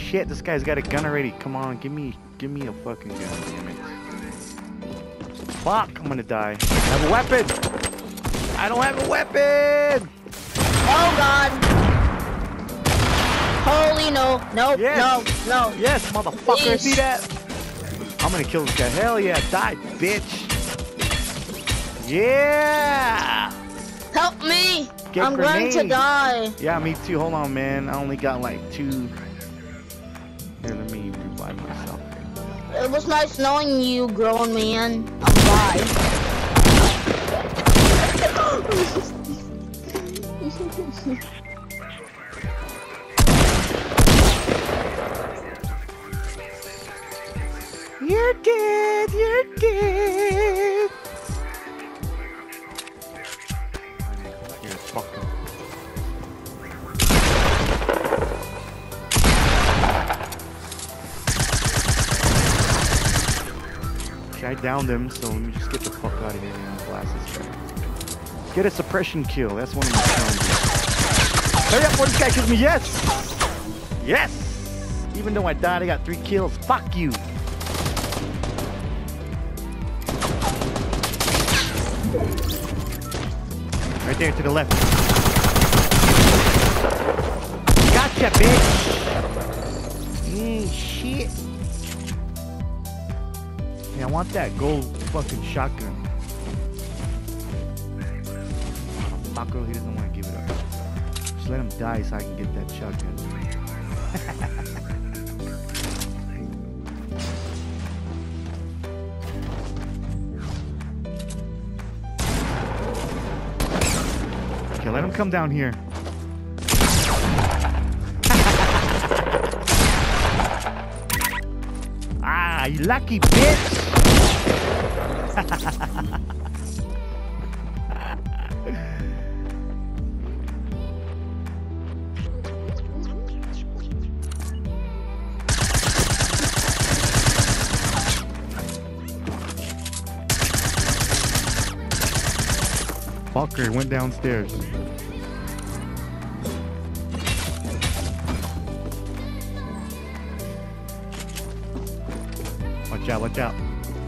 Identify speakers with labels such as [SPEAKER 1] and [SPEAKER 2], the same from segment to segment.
[SPEAKER 1] shit, this guy's got a gun already. Come on, give me a fucking gun, damn it. Fuck, I'm gonna die. I have a weapon! I don't have a weapon!
[SPEAKER 2] Oh god! Holy no, nope,
[SPEAKER 1] Yes.
[SPEAKER 2] no.
[SPEAKER 1] Yes, motherfucker,
[SPEAKER 2] Please.
[SPEAKER 1] see that? I'm gonna kill this guy. Hell yeah, die, bitch. Yeah!
[SPEAKER 2] Help me!
[SPEAKER 1] Get
[SPEAKER 2] I'm going to
[SPEAKER 1] grenade.
[SPEAKER 2] die.
[SPEAKER 1] Yeah, me too. Hold on, man. I only got like 2. Here, let me revive myself.
[SPEAKER 2] It was nice knowing you, grown man. I'm bye.
[SPEAKER 1] You're dead. You're dead. Here, fuck him. Okay, I downed him, so let me just get the fuck out of here and blast this guy. Get a suppression kill. That's one of my challenges. Hurry up before this guy kills me. Yes! Yes! Even though I died, I got 3 kills. Fuck you! Right there to the left. Gotcha, bitch! Shit. Yeah, I want that gold fucking shotgun. Motherfucker, he doesn't want to give it up. Just let him die so I can get that shotgun. Okay, let him come down here. Ah, you lucky bitch! Fucker went downstairs. Watch out, watch out.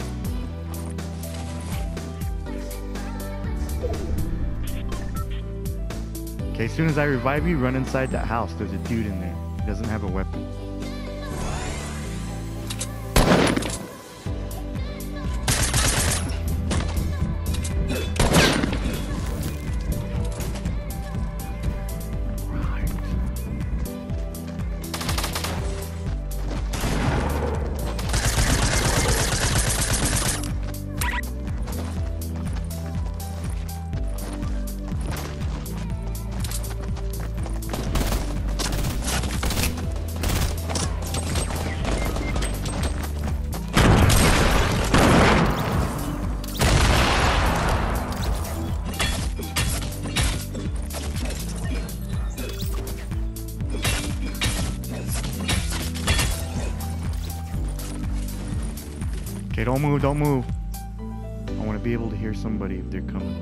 [SPEAKER 1] Okay, as soon as I revive you, run inside that house. There's a dude in there. He doesn't have a weapon. Okay, don't move, don't move. I want to be able to hear somebody if they're coming.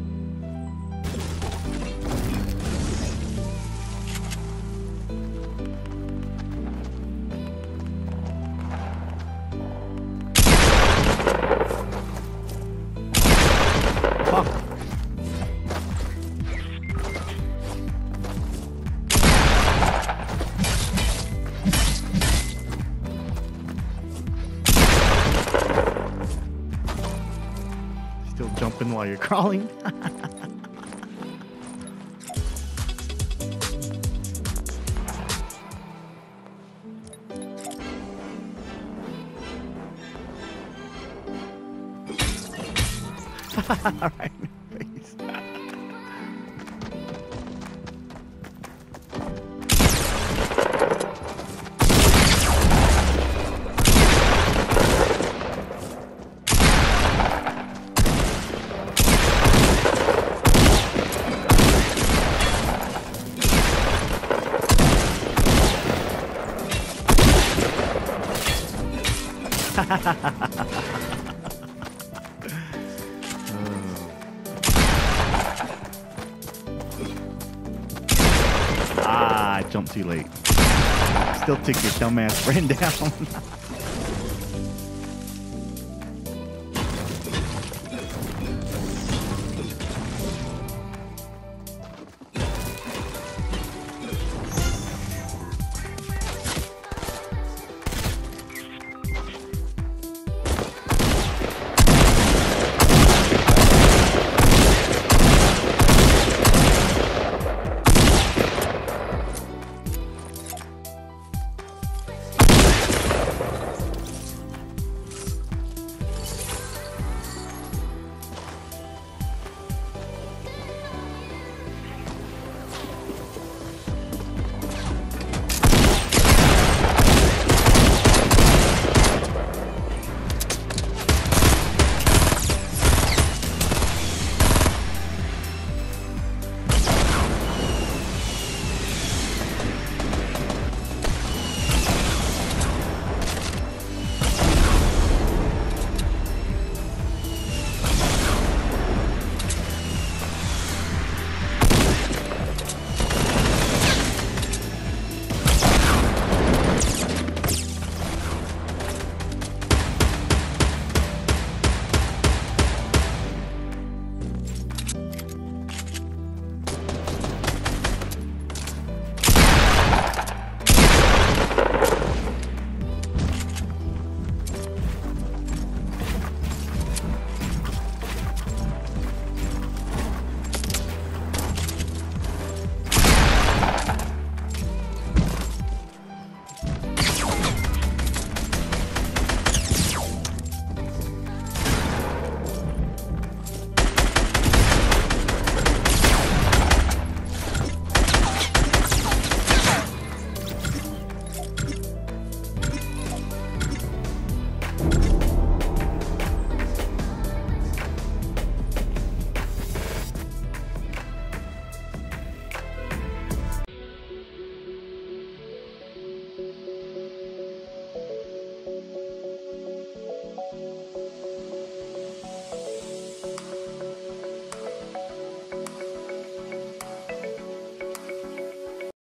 [SPEAKER 1] Fuck. Still jumping while you're crawling. All right, please. I jumped too late. still took your dumbass friend down.